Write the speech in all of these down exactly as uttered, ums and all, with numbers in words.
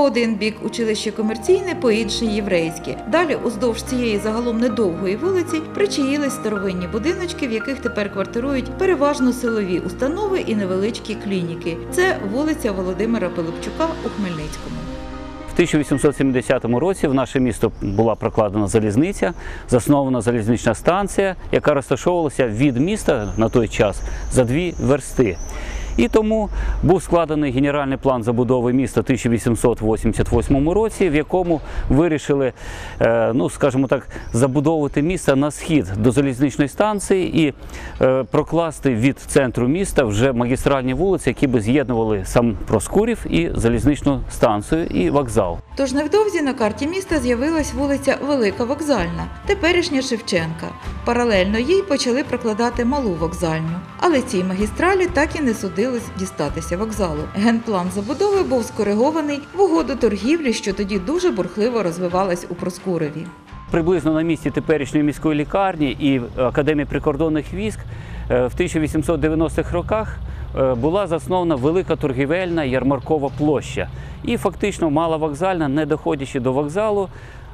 один бік училище комерційне, по інший єврейське. Далі уздовж цієї загалом недовгої вулиці причаїлись старовинні будиночки, в яких тепер квартирують переважно силові установи і невеличкі клініки. Це вулиця Володимира Пилипчука у Хмельницькому. В тисяча вісімсот сімдесятому році в наше місто була прокладена залізниця, заснована залізнична станція, яка розташовувалася від міста на той час за дві версти. І тому був складений генеральний план забудови міста в тисяча вісімсот вісімдесят восьмому році, в якому вирішили, ну, скажімо так, забудовувати місто на схід до залізничної станції і прокласти від центру міста вже магістральні вулиці, які би з'єднували сам Проскурів і залізничну станцію і вокзал. Тож невдовзі на карті міста з'явилась вулиця Велика Вокзальна, теперішня Шевченка. Паралельно їй почали прокладати Малу Вокзальню. Але цій магістралі так і не судилось дістатися вокзалу. Генплан забудови був скоригований в угоду торгівлі, що тоді дуже бурхливо розвивалась у Проскурові. Приблизно на місці теперішньої міської лікарні і Академії прикордонних військ в тисяча вісімсот дев'яностих роках була заснована велика торгівельна ярмаркова площа. І фактично Мала Вокзальна, не доходячи до вокзалу,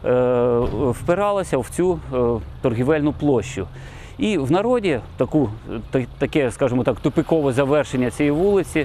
впиралася в цю торгівельну площу. І в народі таку, таке, скажімо так, тупикове завершення цієї вулиці,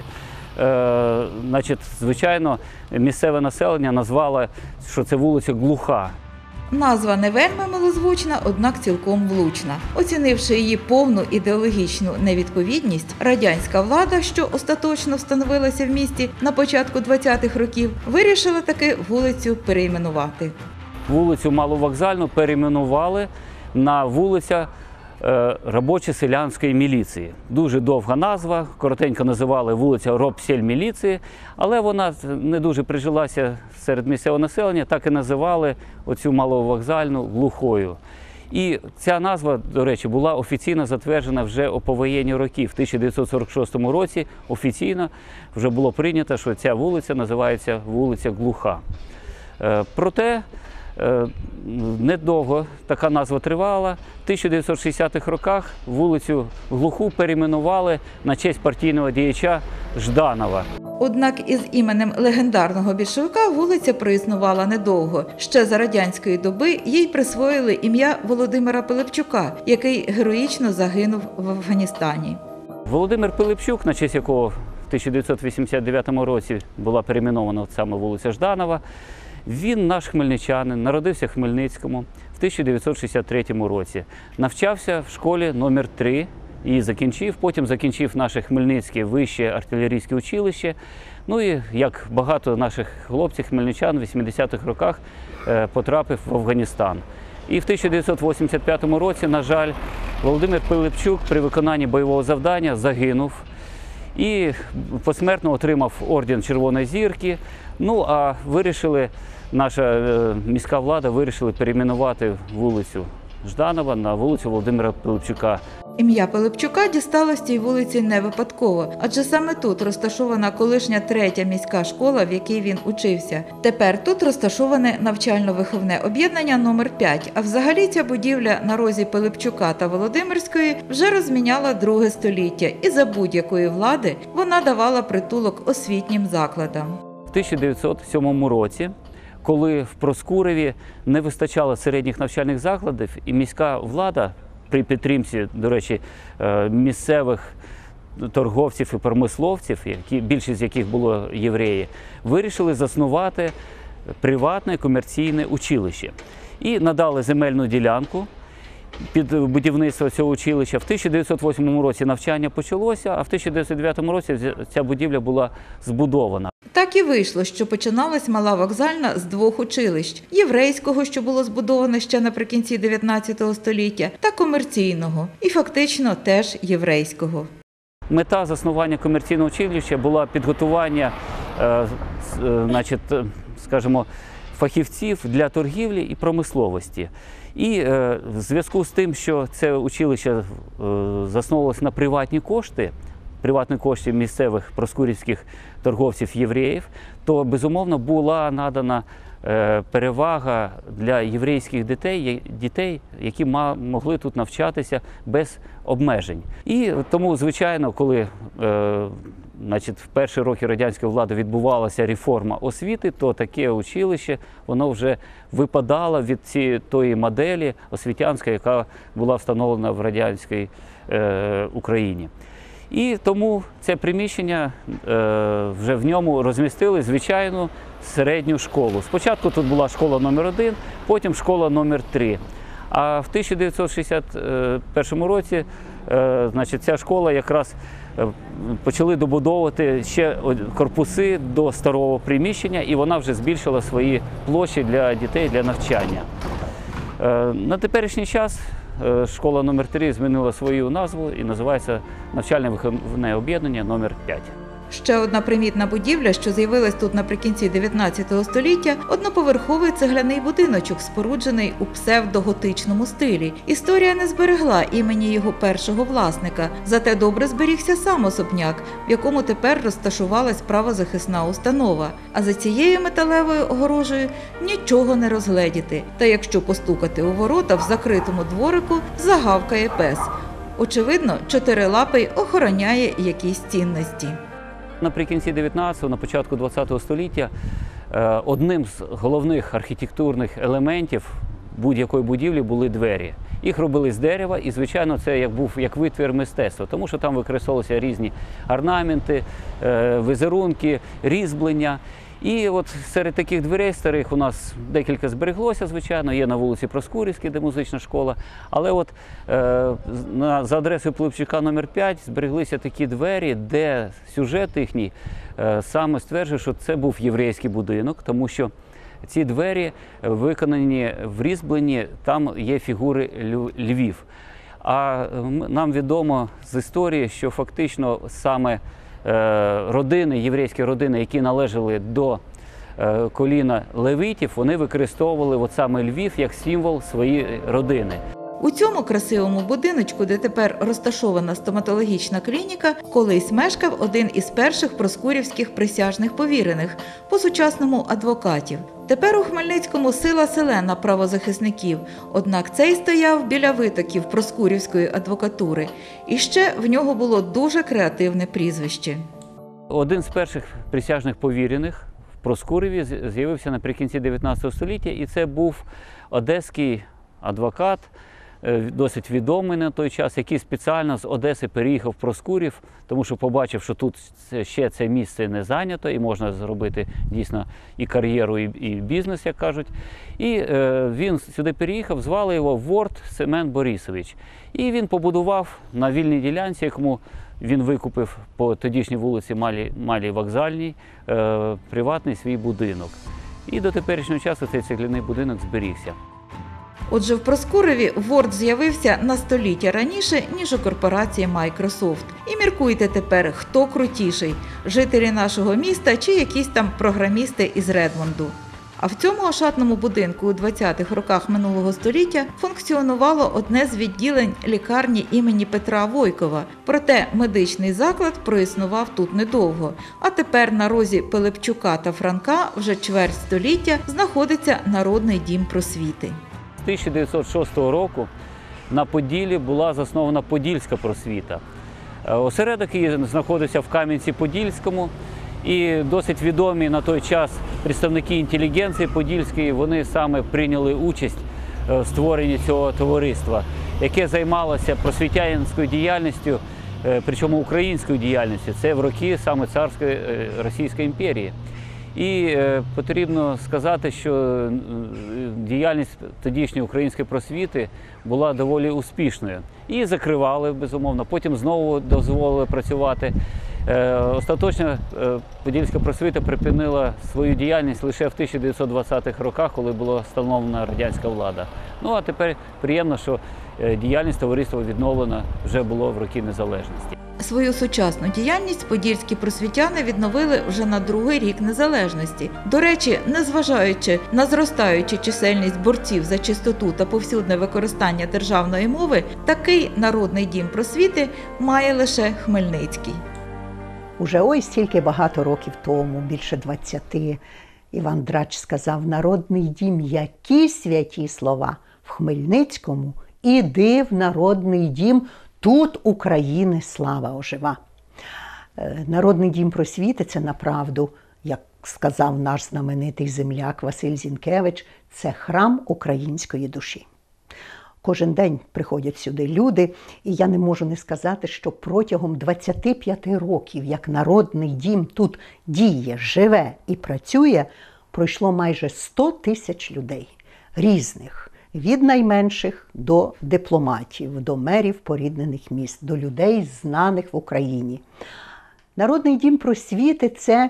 е, значить, звичайно, місцеве населення назвало, що це вулиця Глуха. Назва не вельми милозвучна, однак цілком влучна. Оцінивши її повну ідеологічну невідповідність, радянська влада, що остаточно встановилася в місті на початку двадцятих років, вирішила таки вулицю перейменувати. Вулицю Маловокзальну перейменували на вулиця робочо-селянської міліції. Дуже довга назва, коротенько називали вулиця Робсельміліції, але вона не дуже прижилася серед місцевого населення, так і називали оцю Маловокзальну Глухою. І ця назва, до речі, була офіційно затверджена вже у повоєнні роки. В тисяча дев'ятсот сорок шостому році офіційно вже було прийнято, що ця вулиця називається вулиця Глуха. Проте недовго така назва тривала. В тисяча дев'ятсот шістдесятих роках вулицю Глуху перейменували на честь партійного діяча Жданова. Однак із іменем легендарного більшовика вулиця проіснувала недовго. Ще за радянської доби їй присвоїли ім'я Володимира Пилипчука, який героїчно загинув в Афганістані. Володимир Пилипчук, на честь якого в тисяча дев'ятсот вісімдесят дев'ятому році була перейменована саме вулиця Жданова, він наш хмельничанин, народився в Хмельницькому в тисяча дев'ятсот шістдесят третьому році. Навчався в школі номер три і закінчив, потім закінчив наше Хмельницьке вище артилерійське училище. Ну і, як багато наших хлопців, хмельничан, в вісімдесятих роках потрапив в Афганістан. І в тисяча дев'ятсот вісімдесят п'ятому році, на жаль, Володимир Пилипчук при виконанні бойового завдання загинув і посмертно отримав орден Червоної зірки. Ну, а вирішили, наша міська влада вирішила перейменувати вулицю Жданова на вулицю Володимира Пилипчука. Ім'я Пилипчука дісталось цій вулиці не випадково, адже саме тут розташована колишня третя міська школа, в якій він учився. Тепер тут розташоване навчально-виховне об'єднання номер п'ять, а взагалі ця будівля на розі Пилипчука та Володимирської вже розміняла друге століття, і за будь-якої влади вона давала притулок освітнім закладам. В тисяча дев'ятсот сьомому році, коли в Проскурові не вистачало середніх навчальних закладів, і міська влада при підтримці, до речі, місцевих торговців і промисловців, які, більшість з яких було євреї, вирішили заснувати приватне комерційне училище. І надали земельну ділянку під будівництво цього училища. В тисяча дев'ятсот восьмому році навчання почалося, а в тисяча дев'ятсот дев'ятому році ця будівля була збудована. Так і вийшло, що починалась Мала Вокзальна з двох училищ – єврейського, що було збудоване ще наприкінці дев'ятнадцятого століття, та комерційного, і фактично теж єврейського. Мета заснування комерційного училища була підготування, е, значить, скажімо, фахівців для торгівлі і промисловості. І е, в зв'язку з тим, що це училище е, засновувалося на приватні кошти, приватні кошти місцевих проскурівських торговців-євреїв, то, безумовно, була надана е, перевага для єврейських дітей, дітей, які могли тут навчатися без обмежень. І тому, звичайно, коли е, значить, в перші роки радянської влади відбувалася реформа освіти, то таке училище, воно вже випадало від цієї тої моделі освітянської, яка була встановлена в радянській е, Україні. І тому це приміщення, е, вже в ньому розмістили звичайну середню школу. Спочатку тут була школа номер один, потім школа номер три. А в тисяча дев'ятсот шістдесят першому році е, значить, ця школа якраз е, почали добудовувати ще корпуси до старого приміщення, і вона вже збільшила свої площі для дітей, для навчання. Е, на теперішній час школа номер три змінила свою назву і називається навчально-виховне об'єднання номер п'ять. Ще одна примітна будівля, що з'явилась тут наприкінці дев'ятнадцятого століття – одноповерховий цегляний будиночок, споруджений у псевдоготичному стилі. Історія не зберегла імені його першого власника, зате добре зберігся сам особняк, в якому тепер розташувалась правозахисна установа. А за цією металевою огорожею нічого не розгледіти. Та якщо постукати у ворота в закритому дворику, загавкає пес. Очевидно, чотирилапий охороняє якісь цінності. Наприкінці дев'ятнадцятого, на початку двадцятого століття одним з головних архітектурних елементів будь-якої будівлі були двері. Їх робили з дерева, і, звичайно, це як був як витвір мистецтва, тому що там використовувалися різні орнаменти, візерунки, різьблення. І от серед таких дверей старих у нас декілька збереглося, звичайно, є на вулиці Проскурівській, де музична школа, але от е, на, за адресою Пилипчука номер п'ять збереглися такі двері, де сюжет їхній е, саме стверджує, що це був єврейський будинок, тому що ці двері виконані в різьбленні, там є фігури львів. А нам відомо з історії, що фактично саме родини, єврейські родини, які належали до коліна левитів, вони використовували от саме Львів як символ своєї родини. У цьому красивому будиночку, де тепер розташована стоматологічна клініка, колись мешкав один із перших проскурівських присяжних повірених, по-сучасному адвокатів. Тепер у Хмельницькому сила селена правозахисників, однак цей стояв біля витоків проскурівської адвокатури. І ще в нього було дуже креативне прізвище. Один з перших присяжних повірених в Проскуреві з'явився наприкінці дев'ятнадцятого століття, і це був одеський адвокат, досить відомий на той час, який спеціально з Одеси переїхав в Проскурів, тому що побачив, що тут ще це місце не зайнято і можна зробити дійсно і кар'єру, і бізнес, як кажуть. І е, він сюди переїхав, звали його Ворд Семен Борисович. І він побудував на вільній ділянці, якому він викупив по тодішній вулиці Малій, Малій Вокзальній, е, приватний свій будинок. І до теперішнього часу цей цегляний будинок зберігся. Отже, в Проскуреві Ворд з'явився на століття раніше, ніж у корпорації Microsoft. І міркуйте тепер, хто крутіший – жителі нашого міста чи якісь там програмісти із Редмонду. А в цьому ошатному будинку у двадцятих роках минулого століття функціонувало одне з відділень лікарні імені Петра Войкова. Проте медичний заклад проіснував тут недовго. А тепер на розі Пилипчука та Франка вже чверть століття знаходиться Народний дім просвіти. З тисяча дев'ятсот шостого року на Поділлі була заснована Подільська просвіта. Осередок її знаходився в Кам'янці-Подільському, і досить відомі на той час представники інтелігенції подільської, вони саме прийняли участь в створенні цього товариства, яке займалося просвітянською діяльністю, причому українською діяльністю. Це в роки саме царської Російської імперії. І е, потрібно сказати, що діяльність тодішньої української просвіти була доволі успішною. Її закривали, безумовно, потім знову дозволили працювати. Е, остаточно е, Подільська просвіта припинила свою діяльність лише в тисяча дев'ятсот двадцятих роках, коли була встановлена радянська влада. Ну а тепер приємно, що е, діяльність товариства відновлена вже було в роки незалежності. Свою сучасну діяльність подільські просвітяни відновили вже на другий рік незалежності. До речі, незважаючи на зростаючу чисельність борців за чистоту та повсюдне використання державної мови, такий Народний дім просвіти має лише Хмельницький. Уже ось стільки багато років тому, більше двадцяти, Іван Драч сказав: «Народний дім, які святі слова! В Хмельницькому іди в Народний дім, тут України слава ожива». Е, Народний дім просвіти – це направду, як сказав наш знаменитий земляк Василь Зінкевич, це храм української душі. Кожен день приходять сюди люди, і я не можу не сказати, що протягом двадцяти п'яти років, як Народний дім тут діє, живе і працює, пройшло майже сто тисяч людей різних, від найменших до дипломатів, до мерів поріднених міст, до людей, знаних в Україні. Народний дім просвіти – це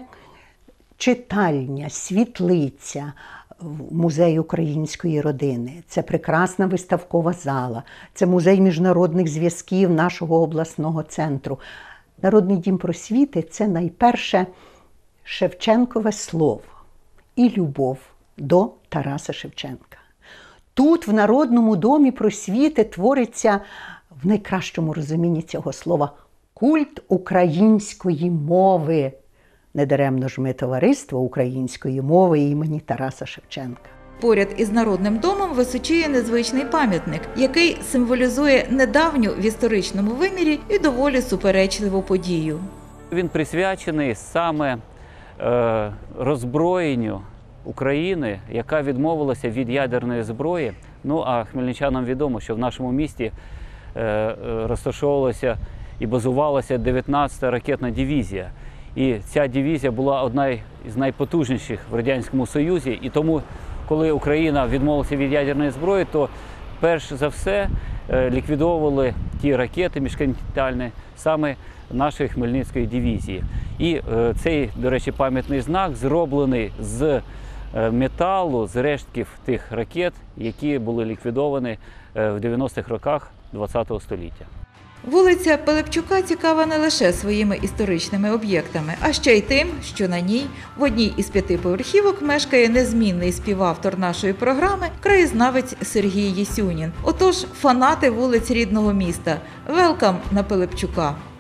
читальня, світлиця, музей української родини, це прекрасна виставкова зала, це музей міжнародних зв'язків нашого обласного центру. Народний дім просвіти – це найперше Шевченкове слово і любов до Тараса Шевченка. Тут, в Народному домі просвіти, твориться, в найкращому розумінні цього слова, культ української мови. Недаремно ж ми товариство української мови імені Тараса Шевченка. Поряд із Народним домом височіє незвичний пам'ятник, який символізує недавню в історичному вимірі і доволі суперечливу подію. Він присвячений саме е, роззброєнню України, яка відмовилася від ядерної зброї. Ну а хмельничанам відомо, що в нашому місті е, е, розташовувалася і базувалася дев'ятнадцята ракетна дивізія. І ця дивізія була одна з найпотужніших в Радянському Союзі. І тому, коли Україна відмовилася від ядерної зброї, то перш за все ліквідовували ті ракети міжконтинентальні саме нашої Хмельницької дивізії. І цей, до речі, пам'ятний знак зроблений з металу, з рештків тих ракет, які були ліквідовані в дев'яностих роках ХХ століття. Вулиця Пилипчука цікава не лише своїми історичними об'єктами, а ще й тим, що на ній в одній із п'яти поверхівок мешкає незмінний співавтор нашої програми – краєзнавець Сергій Єсюнін. Отож, фанати вулиць рідного міста, велкам на Пилипчука!